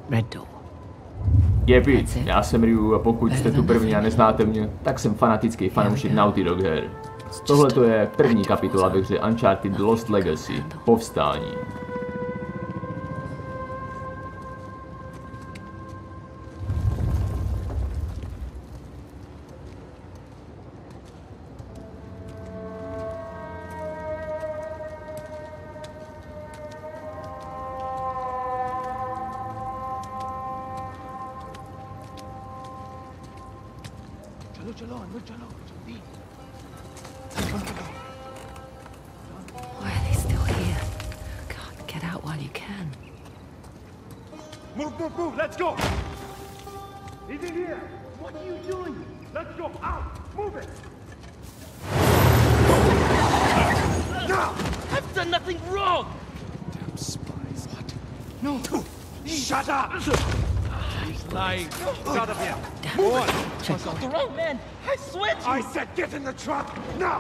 Red door. Je Pete, já jsem Ryu a pokud jste tu první a neznáte mě, tak jsem fanatický fanoušek Naughty Dog her. Tohle to je první kapitola ve hře Uncharted Lost Legacy, Povstání. Why are they still here? God, get out while you can. Move, let's go! He's in here! What are you doing? Let's go, out! Move it! No! I've done nothing wrong! Damn spies. What? No! Shut up! He's lying. Get out of here! Move on! I got the wrong man! I swear to you! I said get in the truck! Now!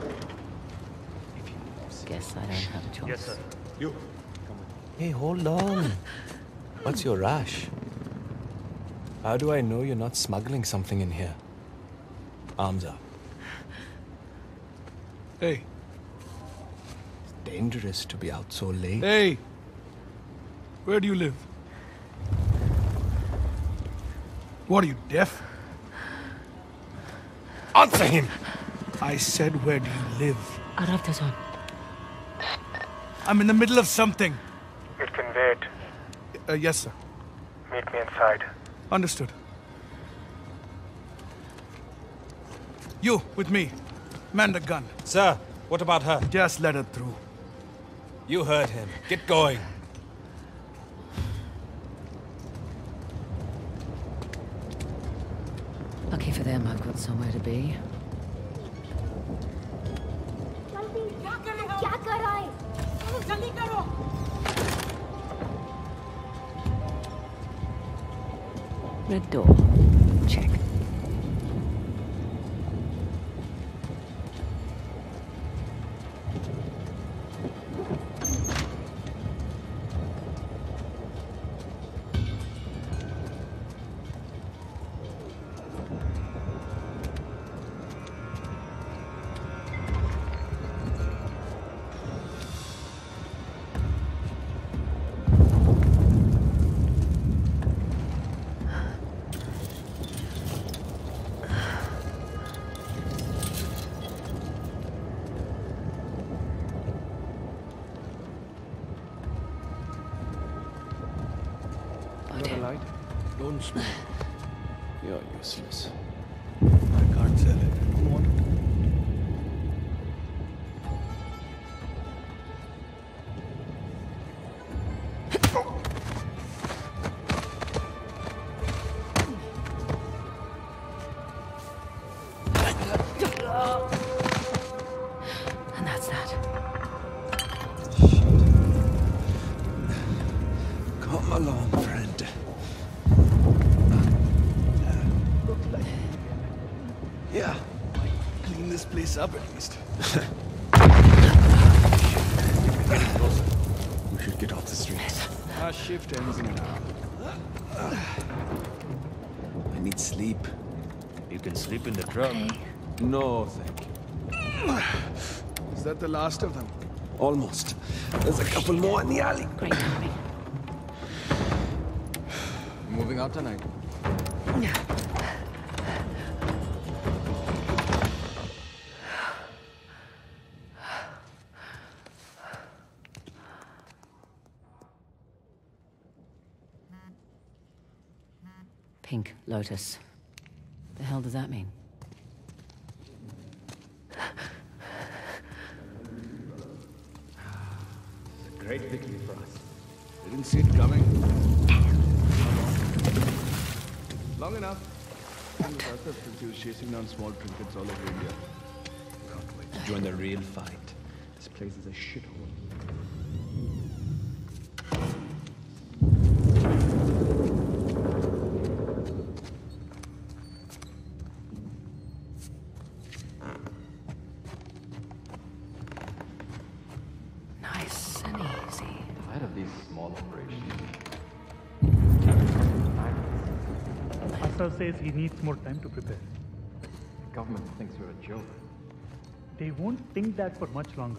Guess I don't have a choice. Yes, sir. You. Hey, hold on. What's your rush? How do I know you're not smuggling something in here? Arms up. Hey. It's dangerous to be out so late. Hey! Where do you live? What are you, deaf? Answer him! I said, where do you live? Arabtazon. I'm in the middle of something. It can wait. Yes, sir. Meet me inside. Understood. You, with me. Man the gun. Sir, what about her? Just let her through. You heard him. Get going. Lucky for them, I've got somewhere to be. क्या कर रहा है? जल्दी करो! Red door. Check. Don't smoke. You're useless. I can't sell it. I don't want it. And that's that. Come along, friend. Yeah. Clean this place up at least. We should get off the street. Our shift ends in an hour. I need sleep. You can sleep in the truck. Okay. No, thank you. Is that the last of them? Almost. There's a couple more in the alley. Great timing. Moving out tonight. Pink Lotus. The hell does that mean? Great victory for us. Didn't see it coming. Long enough. Since he was chasing down small trinkets all over India. Can't wait to join the real fight. This place is a shithole. Nice and easy. Tired of these small operations. Gustav says he needs more time to prepare. The government thinks we're a joke. They won't think that for much longer.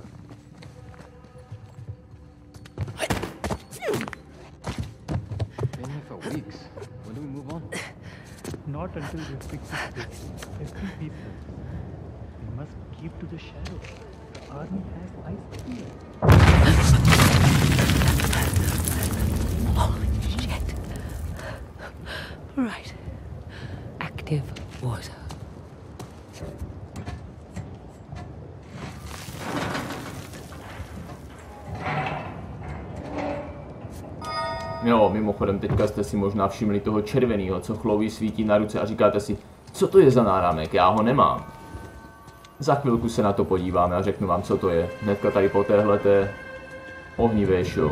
Been here for weeks. When do we move on? Not until we fix this place. Every piece. We must keep to the shadows. The army has eyes here. Holy shit. Right. Active water. Jo, mimochodem, teďka jste si možná všimli toho červeného, co chloví svítí na ruce a říkáte si, co to je za náramek, já ho nemám. Za chvilku se na to podíváme a řeknu vám, co to je. Hnedka tady po téhleté ohnivé show.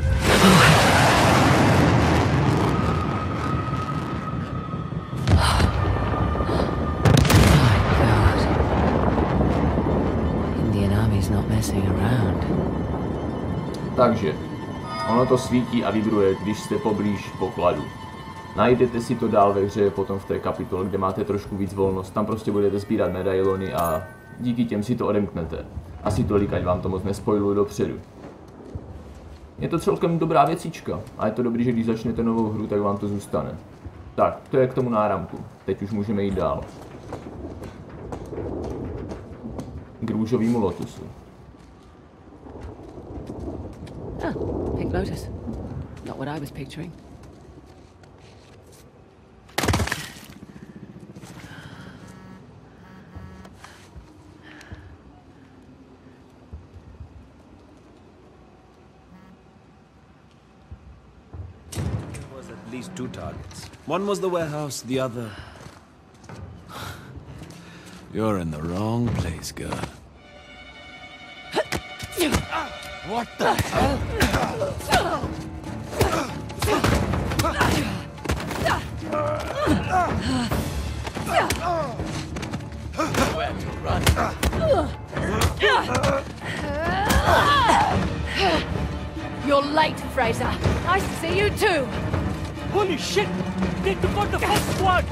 Takže, ono to svítí a vibruje, když jste poblíž pokladu. Najdete si to dál ve hře, potom v té kapitole, kde máte trošku víc volnost. Tam prostě budete sbírat medailony a díky těm si to odemknete. Asi tolik, ať vám to moc nespoiluju dopředu. Je to celkem dobrá věcička a je to dobrý, že když začnete novou hru, tak vám to zůstane. Tak, to je k tomu náramku. Teď už můžeme jít dál. K růžovému lotusu. Pink Lotus. Not what I was picturing. There was at least 2 targets. One was the warehouse, the other... You're in the wrong place, girl. What the hell? Where to run? You're late, Fraser. Nice to see you too. Holy shit! They took out the first squad!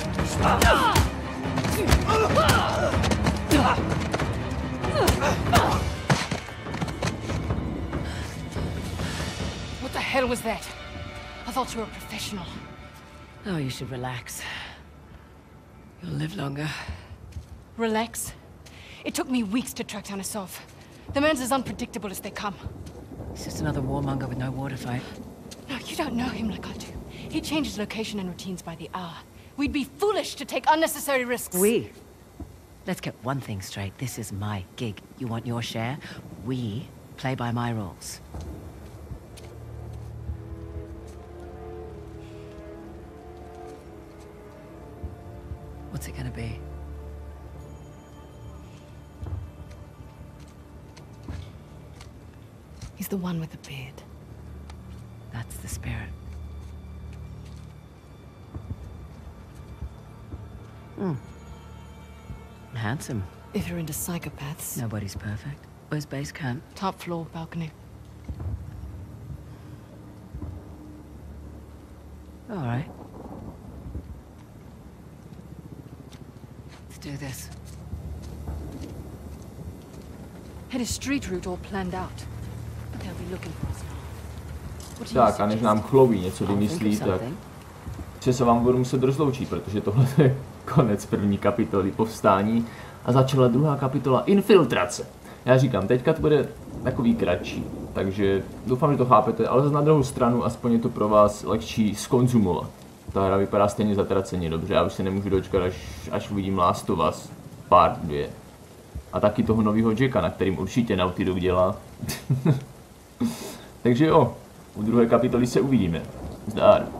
What the hell was that? I thought you were a professional. Oh, you should relax. You'll live longer. Relax. It took me weeks to track down Asov. The man's as unpredictable as they come. He's just another warmonger with no war to fight. No, you don't know him like I do. He changes location and routines by the hour. We'd be foolish to take unnecessary risks. Let's get one thing straight. This is my gig. You want your share? We play by my rules. What's it gonna be? He's the one with the beard. That's the spirit. Handsome. If you're into psychopaths. Nobody's perfect. Where's base camp? Top floor, balcony. All right. Let's do this. Had a street route all planned out. But they'll be looking for us now. What do you Tak, a než nám Chloe něco vymyslí, tak se vám budu muset rozloučit, protože tohle je konec první kapitoly Povstání a začala druhá kapitola Infiltrace. Já říkám, teďka to bude takový kratší, takže doufám, že to chápete, ale zase na druhou stranu aspoň je to pro vás lehčí zkonzumovat. Ta hra vypadá stejně zatraceně dobře, já už se nemůžu dočkat, až uvidím Last of Us Part 2. A taky toho nového Jacka, na kterým určitě Naughty Dog dělá. Takže jo, u druhé kapitoly se uvidíme. Zdar.